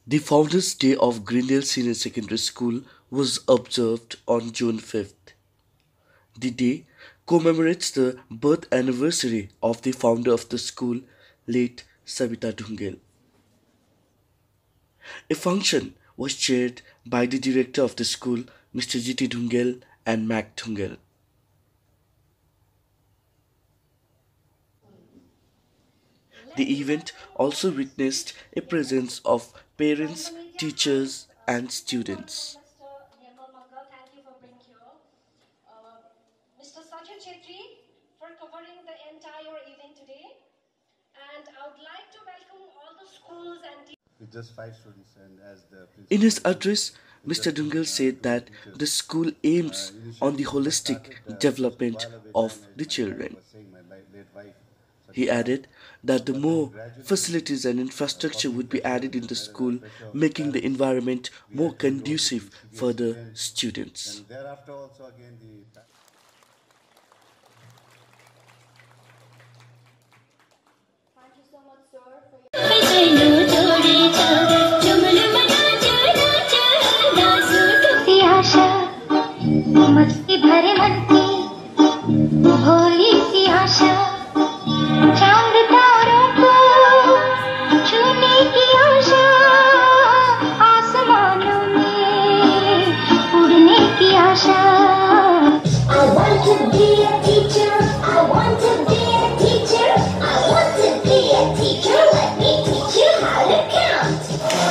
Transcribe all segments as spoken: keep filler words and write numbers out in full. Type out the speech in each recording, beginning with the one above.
The Founders' Day of Greendale Senior Secondary School was observed on June fifth. The day commemorates the birth anniversary of the founder of the school, Late Sabita Dhungel. A function was chaired by the director of the school, Mister G T Dhungel and Mac Dhungel. The event also witnessed a presence of parents, teachers, and students. Mister Sachin Chetri for covering the entire event today, and I would like to welcome all the schools and with just five students and as the In his address, Mister Dhungel said that the school aims on the holistic development of the children. He added that the more facilities and infrastructure would be added in the school, making the environment more conducive for the students. thereafter also again the thank you so much, sir, for your मस्ती भरे मन की भोली सी आशा चांद तारों को छूने की आशा आसमानों में उड़ने की आशा I want to be a teacher, I want to be a teacher, I want to be a teacher, let me teach you how to count.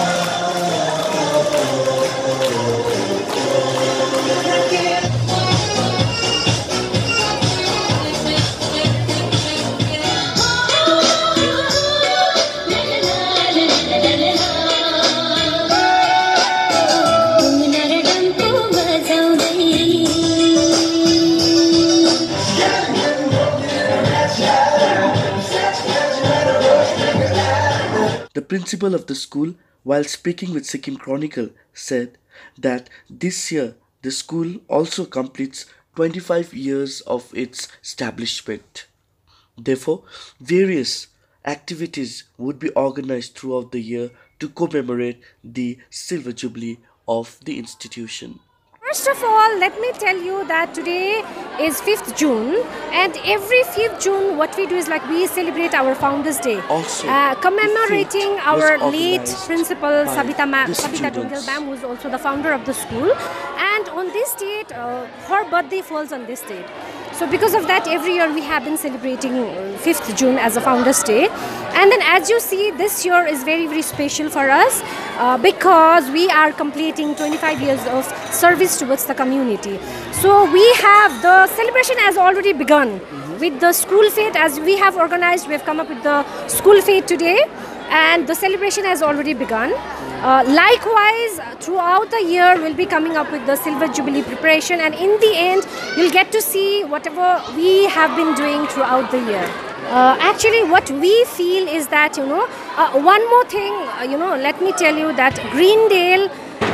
The principal of the school, while speaking with Sikkim Chronicle, said that this year the school also completes twenty-five years of its establishment. Therefore, various activities would be organized throughout the year to commemorate the Silver Jubilee of the institution. First of all, let me tell you that today is fifth June, and every fifth June what we do is like we celebrate our Founders Day, Also, uh, commemorating the fete was our late organized principal by Sabita, Ma- the Sabita Dhungel students. ma'am, who is also the founder of the school, and on this date, uh, her birthday falls on this date. So because of that, every year we have been celebrating uh, fifth June as a Founders Day. And then as you see, this year is very, very special for us uh, because we are completing twenty-five years of service towards the community. So we have, the celebration has already begun with the school fete. As we have organized, we have come up with the school fete today, and the celebration has already begun. Uh, likewise, throughout the year, we'll be coming up with the Silver Jubilee preparation, and in the end, you'll get to see whatever we have been doing throughout the year. Uh, actually, what we feel is that, you know, uh, one more thing, uh, you know, let me tell you that Greendale,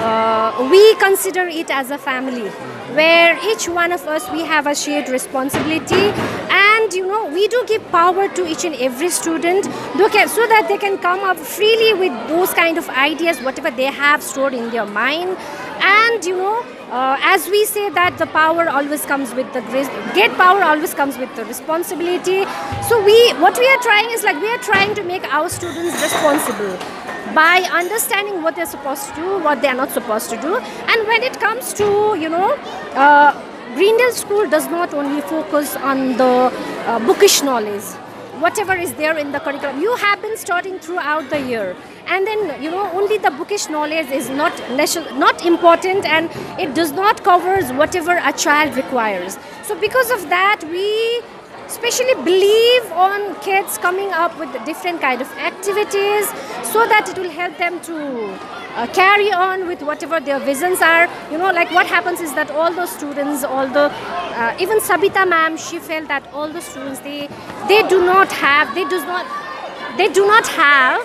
uh, we consider it as a family, where each one of us, we have a shared responsibility, and you know, we do give power to each and every student okay, so that they can come up freely with those kind of ideas, whatever they have stored in their mind. And you know, uh, as we say that the power always comes with the grace, get power always comes with the responsibility. So we, what we are trying is like we are trying to make our students responsible by understanding what they're supposed to do, what they are not supposed to do. And when it comes to, you know, uh, Greendale School does not only focus on the uh, bookish knowledge, whatever is there in the curriculum. You have been studying throughout the year, and then you know only the bookish knowledge is not not important, and it does not cover whatever a child requires. So because of that, we especially believe on kids coming up with different kind of activities so that it will help them to uh, carry on with whatever their visions are. You know, like what happens is that all the students, all the uh, even Sabita ma'am, she felt that all the students they they do not have they does not they do not have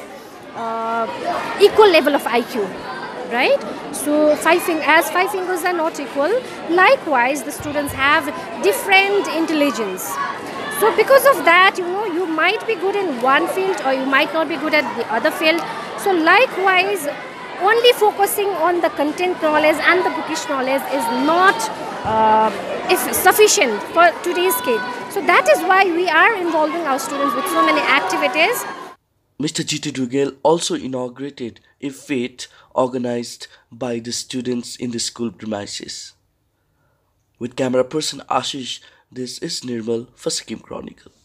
uh, equal level of I Q. Right? So five fing- as five fingers are not equal, likewise the students have different intelligence. So because of that, you know, you might be good in one field or you might not be good at the other field. So likewise, only focusing on the content knowledge and the bookish knowledge is not uh, if sufficient for today's kid. So that is why we are involving our students with so many activities. Mister Sabita Dhungel also inaugurated a fete organized by the students in the school premises. With camera person Ashish, this is Nirmal for Sikkim Chronicle.